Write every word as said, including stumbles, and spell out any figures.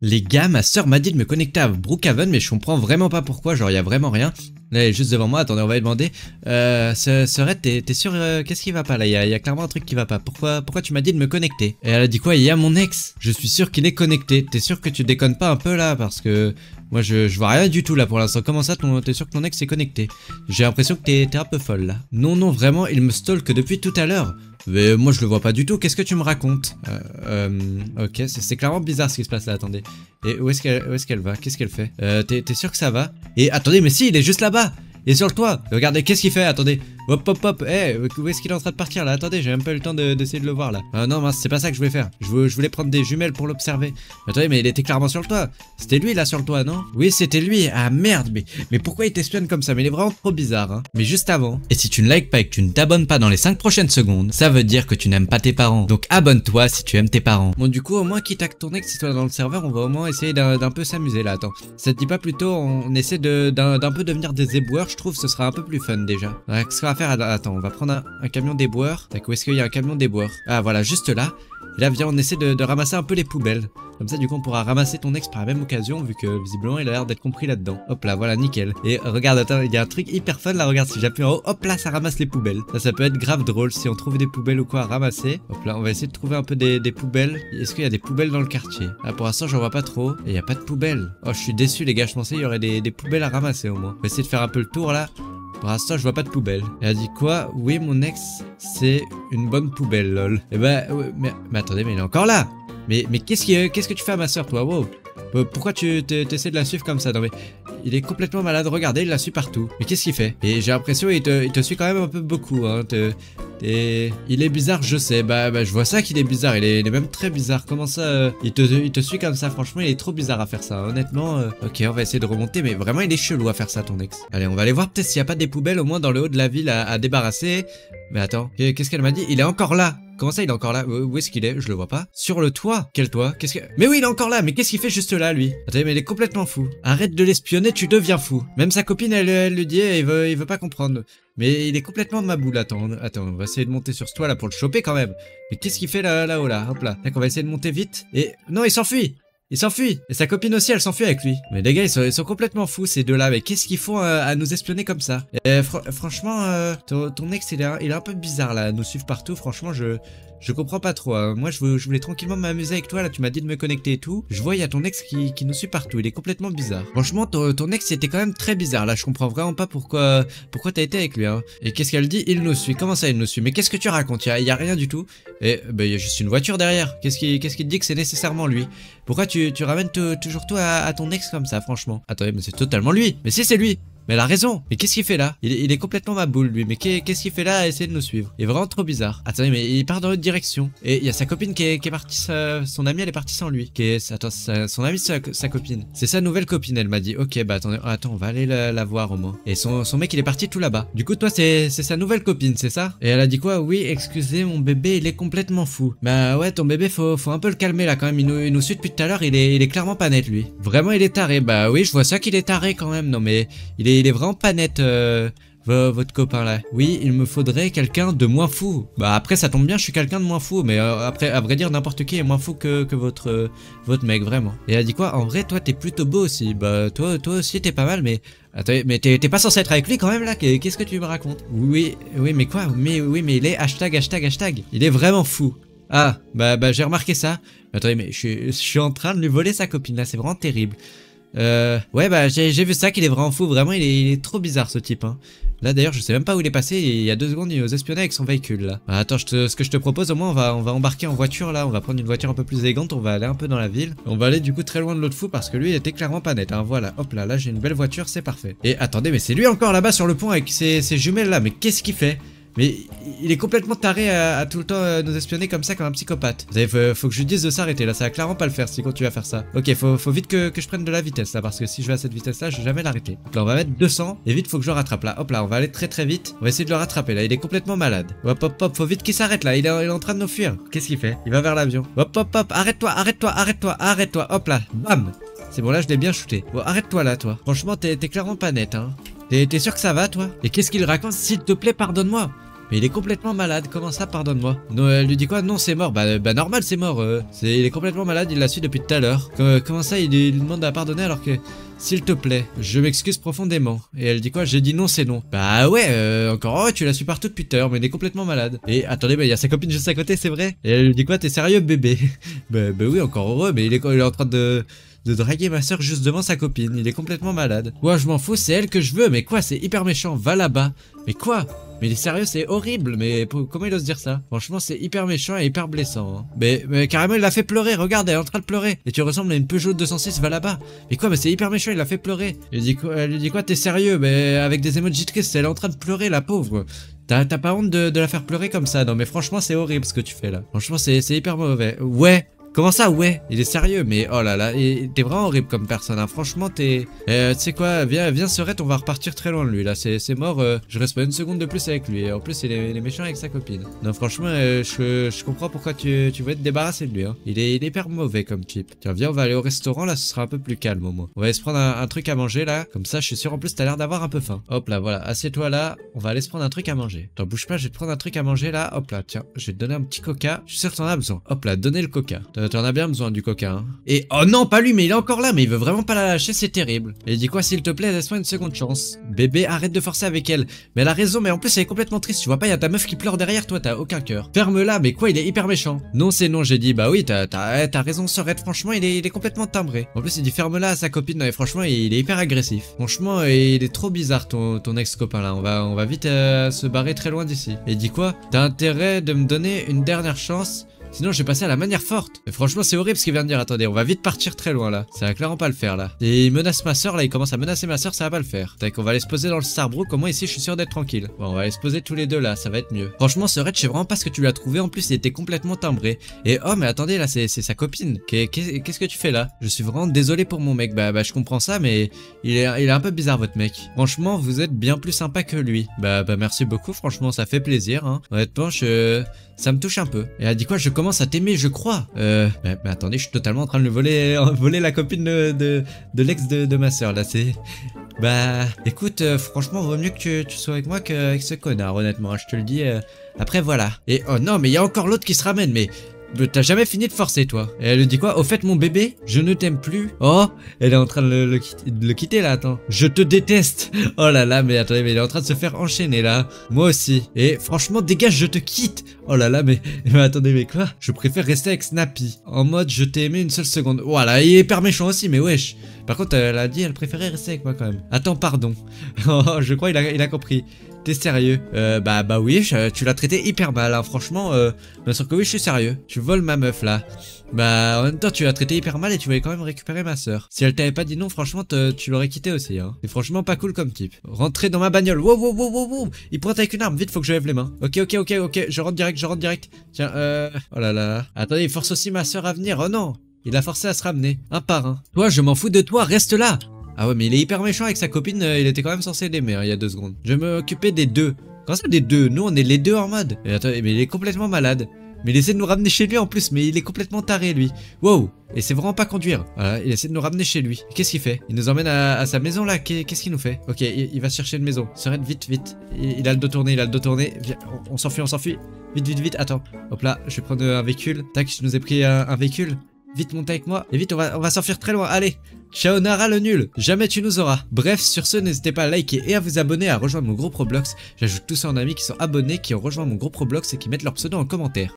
Les gars, ma soeur m'a dit de me connecter à Brookhaven, mais je comprends vraiment pas pourquoi, genre y a vraiment rien. Là, elle est juste devant moi, attendez, on va lui demander. Euh, Serette, t'es sûr, euh, qu'est-ce qui va pas là? Il y, a, y a clairement un truc qui va pas. Pourquoi, pourquoi tu m'as dit de me connecter? Et elle a dit quoi? Il y a mon ex. Je suis sûr qu'il est connecté. T'es sûr que tu déconnes pas un peu là? Parce que moi je, je vois rien du tout là pour l'instant. Comment ça, t'es sûr que ton ex est connecté? J'ai l'impression que t'es un peu folle là. Non, non, vraiment, il me stalk depuis tout à l'heure. Mais moi je le vois pas du tout, qu'est-ce que tu me racontes? euh, euh, Ok, c'est clairement bizarre ce qui se passe là, attendez. Et où est-ce qu'elle est qu'elle va? Qu'est-ce qu'elle fait? euh, T'es sûr que ça va? Et attendez, mais si, il est juste là-bas. Il est sur le toit. Regardez, qu'est-ce qu'il fait? Attendez. Hop, hop, hop. Eh, hey, où est-ce qu'il est en train de partir là? Attendez, j'ai même pas eu le temps d'essayer de, de le voir là. Ah non, mince, c'est pas ça que je voulais faire. Je, veux, je voulais prendre des jumelles pour l'observer. Attendez, mais il était clairement sur le toit. C'était lui là sur le toit, non? Oui, c'était lui. Ah merde, mais, mais pourquoi il t'espionne comme ça? Mais il est vraiment trop bizarre, hein. Mais juste avant. Et si tu ne likes pas et que tu ne t'abonnes pas dans les cinq prochaines secondes, ça veut dire que tu n'aimes pas tes parents. Donc abonne-toi si tu aimes tes parents. Bon, du coup, au moins, quitte à que ton ex si toi dans le serveur, on va au moins essayer d'un peu s'amuser là. Attends. Ça te dit pas plutôt, on essaie d'un peu devenir des éboueurs, je trouve, ce sera un peu plus fun déjà. Ouais, qu'est-ce qu'on va faire? Attends, on va prendre un, un camion d'éboueurs. Où est-ce qu'il y a un camion d'éboueurs? Ah voilà, juste là. Et là, viens, on essaie de, de ramasser un peu les poubelles. Comme ça, du coup, on pourra ramasser ton ex par la même occasion, vu que visiblement, il a l'air d'être compris là-dedans. Hop là, voilà, nickel. Et regarde, attends, il y a un truc hyper fun là, regarde, si j'appuie en haut, hop là, ça ramasse les poubelles. Ça, ça peut être grave drôle si on trouve des poubelles ou quoi à ramasser. Hop là, on va essayer de trouver un peu des, des poubelles. Est-ce qu'il y a des poubelles dans le quartier? Ah, pour l'instant, j'en vois pas trop. Et il y a pas de poubelles. Oh, je suis déçu, les gars, je pensais qu'il y aurait des, des poubelles à ramasser au moins. On va essayer de faire un peu le tour là. Pour l'instant, je vois pas de poubelle. Elle a dit quoi? Oui, mon ex, c'est une bonne poubelle, lol. Eh ben, ouais, mais, mais attendez, mais il est encore là. Mais, mais qu'est-ce qui, qu'est-ce que tu fais à ma soeur, toi? Wow. Pourquoi tu essaies de la suivre comme ça? Non mais, il est complètement malade, regardez, il la suit partout. Mais qu'est-ce qu'il fait? Et j'ai l'impression qu'il te, il te suit quand même un peu beaucoup, hein. Te, Et il est bizarre, je sais. Bah, bah je vois ça qu'il est bizarre. Il est, il est même très bizarre. Comment ça euh, il, te, il te suit comme ça? Franchement, il est trop bizarre à faire ça. Honnêtement, euh, ok, on va essayer de remonter. Mais vraiment, il est chelou à faire ça, ton ex. Allez, on va aller voir peut-être s'il n'y a pas des poubelles au moins dans le haut de la ville à, à débarrasser. Mais attends, qu'est-ce qu'elle m'a dit? Il est encore là. Comment ça, il est encore là? Où est-ce qu'il est? Je le vois pas. Sur le toit? Quel toit? Qu'est-ce que... Mais oui, il est encore là. Mais qu'est-ce qu'il fait juste là, lui? Attendez, mais il est complètement fou. Arrête de l'espionner, tu deviens fou. Même sa copine, elle, elle le dit, et il veut, il veut pas comprendre. Mais il est complètement de ma boule. Attends, attends, on va essayer de monter sur ce toit là pour le choper quand même. Mais qu'est-ce qu'il fait là, là-haut là? Hop là. D'accord, on va essayer de monter vite. Et non, il s'enfuit. Il s'enfuit. Et sa copine aussi, elle s'enfuit avec lui. Mais les gars, ils sont, ils sont complètement fous ces deux-là. Mais qu'est-ce qu'ils font euh, à nous espionner comme ça? Et, fr franchement, euh, ton, ton ex, il est, un, il est un peu bizarre là, à nous suivre partout. Franchement, je... Je comprends pas trop, hein. Moi je, veux, je voulais tranquillement m'amuser avec toi, là tu m'as dit de me connecter et tout. Je vois il y a ton ex qui, qui nous suit partout, il est complètement bizarre. Franchement ton, ton ex était quand même très bizarre, là je comprends vraiment pas pourquoi pourquoi t'as été avec lui, hein. Et qu'est-ce qu'elle dit? Il nous suit, comment ça il nous suit? Mais qu'est-ce que tu racontes? Il y a, y a rien du tout. Et bah il y a juste une voiture derrière, qu'est-ce qui, qu'est-ce qui te dit que c'est nécessairement lui? Pourquoi tu, tu ramènes te, toujours toi à, à ton ex comme ça franchement? Attendez mais c'est totalement lui, mais si c'est lui! Mais elle a raison. Mais qu'est-ce qu'il fait là? il est, il est complètement ma boule lui. Mais qu'est-ce qu'il fait là à essayer de nous suivre? Il est vraiment trop bizarre. Attendez mais il part dans l'autre direction. Et il y a sa copine qui est, qui est partie, sa, son amie elle est partie sans lui. Qui est, attends, sa, son amie sa, sa copine. C'est sa nouvelle copine elle m'a dit. Ok bah attendez, attends on va aller la, la voir au moins. Et son, son mec il est parti tout là-bas. Du coup toi c'est sa nouvelle copine c'est ça? Et elle a dit quoi? Oui excusez mon bébé il est complètement fou. Bah ouais ton bébé faut, faut un peu le calmer là quand même. Il nous, il nous suit depuis tout à l'heure. Il est, il est clairement pas net lui. Vraiment il est taré. Bah oui je vois ça qu'il est taré quand même. Non mais il est, il est vraiment pas net. Euh, votre copain là. Oui, il me faudrait quelqu'un de moins fou. Bah après ça tombe bien, je suis quelqu'un de moins fou. Mais euh, après, à vrai dire, n'importe qui est moins fou que, que votre euh, votre mec, vraiment. Et elle a dit quoi? En vrai, toi t'es plutôt beau aussi. Bah toi, toi aussi t'es pas mal, mais... Attends, mais t'es pas censé être avec lui quand même là? Qu'est-ce que tu me racontes? Oui, oui, mais quoi? Mais oui, mais il est hashtag, hashtag, hashtag. Il est vraiment fou. Ah, bah, bah j'ai remarqué ça. Attendez, mais je suis, je suis en train de lui voler sa copine là, c'est vraiment terrible. Euh, ouais bah j'ai vu ça qu'il est vraiment fou, vraiment il est, il est trop bizarre ce type hein. Là d'ailleurs je sais même pas où il est passé et il y a deux secondes il nous espionnait avec son véhicule là. Bah, attends je te, ce que je te propose au moins on va, on va embarquer en voiture là, on va prendre une voiture un peu plus élégante, on va aller un peu dans la ville. On va aller du coup très loin de l'autre fou parce que lui il était clairement pas net hein. Voilà hop là, là j'ai une belle voiture c'est parfait. Et attendez mais c'est lui encore là-bas sur le pont avec ses, ses jumelles là, mais qu'est-ce qu'il fait? Mais il est complètement taré à, à tout le temps euh, nous espionner comme ça comme un psychopathe. Vous savez, faut, faut que je lui dise de s'arrêter là, ça va clairement pas le faire si quand tu vas faire ça. Ok, faut, faut vite que, que je prenne de la vitesse là, parce que si je vais à cette vitesse là, je vais jamais l'arrêter. Donc là, on va mettre deux cents, et vite faut que je le rattrape là. Hop là, on va aller très très vite. On va essayer de le rattraper là, il est complètement malade. Hop hop hop, faut vite qu'il s'arrête là, il est, il est en train de nous fuir. Qu'est-ce qu'il fait? Il va vers l'avion. Hop hop hop, arrête-toi, arrête-toi, arrête-toi, arrête-toi, hop là, bam. C'est bon là, je l'ai bien shooté. Bon, arrête-toi là, toi. Franchement, t'es clairement pas net, hein. T'es sûr que ça va, toi? Et qu'est-ce qu'il raconte? S'il te plaît, pardonne-moi. Mais il est complètement malade, comment ça, pardonne-moi? Non, elle lui dit quoi? Non, c'est mort. Bah, bah normal, c'est mort. Euh. C'est, il est complètement malade, il l'a su depuis tout à l'heure. Euh, comment ça, il lui demande à pardonner alors que... S'il te plaît, je m'excuse profondément. Et elle dit quoi? J'ai dit non, c'est non. Bah ouais, euh, encore, oh, tu l'as su partout depuis tout à l'heure, mais il est complètement malade. Et attendez, bah il y a sa copine juste à côté, c'est vrai? Et elle lui dit quoi? T'es sérieux, bébé? bah, bah oui, encore heureux, mais il est, il est en train de... de draguer ma soeur juste devant sa copine, il est complètement malade. Ouais, je m'en fous, c'est elle que je veux, mais quoi, c'est hyper méchant, va là-bas. Mais quoi? Mais il est sérieux, c'est horrible, mais comment il ose dire ça? Franchement, c'est hyper méchant et hyper blessant. Hein. Mais, mais carrément, il l'a fait pleurer, regarde, elle est en train de pleurer. Et tu ressembles à une Peugeot deux cent six, va là-bas. Mais quoi, mais c'est hyper méchant, il l'a fait pleurer. Il dit quoi, elle lui dit quoi, t'es sérieux? Mais avec des emojis tristes, elle est en train de pleurer, la pauvre. T'as pas honte de, de la faire pleurer comme ça? Non, mais franchement, c'est horrible ce que tu fais là. Franchement, c'est hyper mauvais. Ouais. Comment ça, ouais? Il est sérieux, mais oh là là, t'es vraiment horrible comme personne, hein. Franchement, t'es... Euh, tu sais quoi, viens, viens Serette, on va repartir très loin de lui, là, c'est mort, euh, je reste pas une seconde de plus avec lui, et en plus, il est, il est méchant avec sa copine. Non, franchement, euh, je, je comprends pourquoi tu, tu veux te débarrasser de lui, hein. Il est, il est hyper mauvais comme type. Tiens, viens, on va aller au restaurant, là, ce sera un peu plus calme au moins. On va aller se prendre un, un truc à manger, là, comme ça, je suis sûr, en plus, t'as l'air d'avoir un peu faim. Hop là, voilà, assieds-toi là, on va aller se prendre un truc à manger. T'en bouge pas, je vais te prendre un truc à manger, là, hop là, tiens, je vais te donner un petit coca, je suis sûr que t'en as besoin. Hop là, donner le coca. T'en as bien besoin du coca, hein. Et oh non, pas lui, mais il est encore là, mais il veut vraiment pas la lâcher, c'est terrible. Et il dit quoi, s'il te plaît, laisse-moi une seconde chance. Bébé, arrête de forcer avec elle. Mais elle a raison, mais en plus elle est complètement triste, tu vois pas, il y a ta meuf qui pleure derrière toi, t'as aucun cœur. Ferme-la, mais quoi, il est hyper méchant. Non, c'est non, j'ai dit, bah oui, t'as t'as raison, Sorette, franchement, il est, il est complètement timbré. En plus, il dit ferme-la à sa copine, non, et franchement, il est hyper agressif. Franchement, il est trop bizarre ton, ton ex-copain là, on va, on va vite euh, se barrer très loin d'ici. Et il dit quoi, t'as intérêt de me donner une dernière chance? Sinon, je vais passer à la manière forte. Mais franchement, c'est horrible ce qu'il vient de dire. Attendez, on va vite partir très loin là. Ça va clairement pas le faire là. Et il menace ma soeur là. Il commence à menacer ma soeur. Ça va pas le faire. Tac, on va aller se poser dans le Starbrook. Au moins ici, je suis sûr d'être tranquille. Bon, on va aller se poser tous les deux là. Ça va être mieux. Franchement, ce Red, je sais vraiment pas ce que tu lui as trouvé. En plus, il était complètement timbré. Et oh, mais attendez, là, c'est sa copine. Qu'est-ce que tu fais là? Je suis vraiment désolé pour mon mec. Bah, bah, je comprends ça, mais il est, il est un peu bizarre votre mec. Franchement, vous êtes bien plus sympa que lui. Bah, bah, merci beaucoup. Franchement, ça fait plaisir. Hein. Honnêtement, je. Ça me touche un peu. Et elle a dit quoi? Je commence à t'aimer, je crois. Euh, mais, mais attendez, je suis totalement en train de le voler, voler la copine de, de, de l'ex de, de ma soeur, là, c'est... Bah, écoute, euh, franchement, vaut mieux que tu, tu sois avec moi qu'avec ce connard, honnêtement, hein, je te le dis. Euh... Après, voilà. Et oh non, mais il y a encore l'autre qui se ramène, mais... T'as jamais fini de forcer, toi. Et elle lui dit quoi? Au fait, mon bébé, je ne t'aime plus. Oh, elle est en train de le, le, de le quitter, là, attends. Je te déteste. Oh là là, mais attendez, mais il est en train de se faire enchaîner, là. Moi aussi. Et franchement, dégage, je te quitte. Oh là là, mais, mais attendez, mais quoi? Je préfère rester avec Snappy. En mode, je t'ai aimé une seule seconde. Voilà, il est hyper méchant aussi, mais wesh. Par contre, elle a dit, elle préférait rester avec moi, quand même. Attends, pardon. Oh, je crois, il a, il a compris. T'es sérieux? Euh, bah, bah oui, je, tu l'as traité hyper mal, hein. Franchement, euh, bien sûr que oui, je suis sérieux. Tu voles ma meuf, là. Bah, en même temps, tu l'as traité hyper mal et tu voulais quand même récupérer ma soeur. Si elle t'avait pas dit non, franchement, tu l'aurais quitté aussi, hein. C'est franchement pas cool comme type. Rentrer dans ma bagnole. Wow, wow, wow, wow, wow. Il pointe avec une arme. Vite, faut que je lève les mains. Ok, ok, ok, ok. Je rentre direct, je rentre direct. Tiens, euh... Oh là là. Attendez, il force aussi ma soeur à venir. Oh non. Il l'a forcé à se ramener. Un par un. Toi, je m'en fous de toi. Reste là. Ah ouais, mais il est hyper méchant avec sa copine. Euh, il était quand même censé l'aimer, hein, il y a deux secondes. Je vais m'occuper des deux. Quand ça des deux? Nous on est les deux en mode. Mais attends, mais il est complètement malade. Mais il essaie de nous ramener chez lui en plus, mais il est complètement taré lui. Wow. Et c'est vraiment pas conduire. Voilà, il essaie de nous ramener chez lui. Qu'est-ce qu'il fait? Il nous emmène à, à sa maison là. Qu'est-ce qu'il nous fait? Ok, il, il va chercher une maison. Sereine, vite, vite. Il, il a le dos tourné, il a le dos tourné. Viens, on, on s'enfuit, on s'enfuit. Vite, vite, vite. Attends. Hop là, je vais prendre un véhicule. Tac, je nous ai pris un, un véhicule. Vite, monte avec moi. Et vite, on va, on va s'enfuir très loin. Allez. Ciao Nara le nul. Jamais tu nous auras. Bref, sur ce, n'hésitez pas à liker et à vous abonner, à rejoindre mon groupe Roblox. J'ajoute tous ceux en amis qui sont abonnés, qui ont rejoint mon groupe Roblox et qui mettent leur pseudo en commentaire.